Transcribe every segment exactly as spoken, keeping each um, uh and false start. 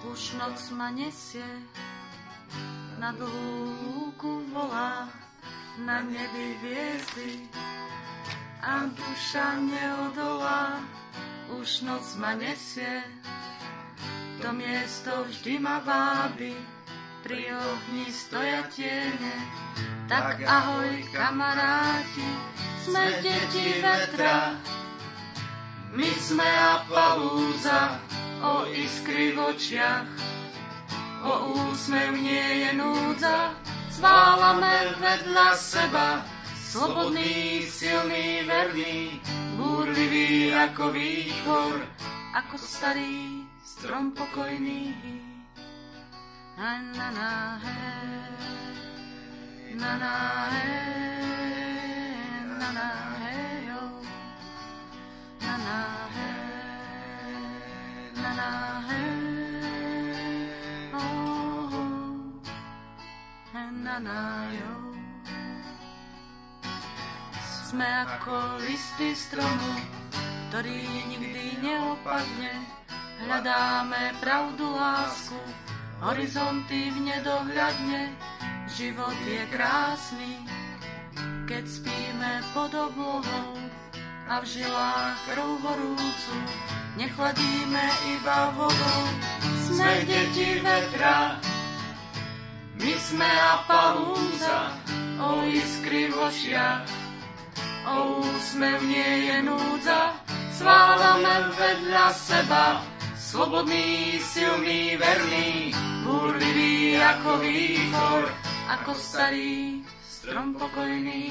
Už noc ma nesie, na dlhú lúku volá, na nebi hviezdy a duša neodolá. Už noc ma nesie, to miesto vždy ma vábi, pri ohni stoja tiene. Tak ahoj kamaráti, sme deti vetra, my sme Appalúza, o iskry v očiach, o úsmev nie je núdza. Zválame vedľa seba, slobodný, silný, verný, búrlivý ako výchor, ako starý strom pokojný. Na na na hej, na na hej, na na hej, na na hej. Na na hej, oh, na na jo. Sme ako listy stromu, ktorý nikdy neopadne. Hľadáme pravdu, lásku, horizonty v nedohľadne. Život je krásny, keď spíme pod oblohou a v žilách krv horúcu nechladíme iba vodou. Sme deti vetra, my sme Appalúza, o iskry v očiach, o úsmev nie je núdza. Zválame vedľa seba, slobodný, silný, verný, búrlivý ako výchor, ako starý strom pokojný.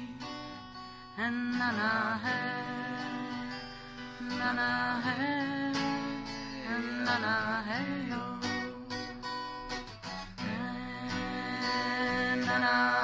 Na na hej, na na hej, na na hej, na na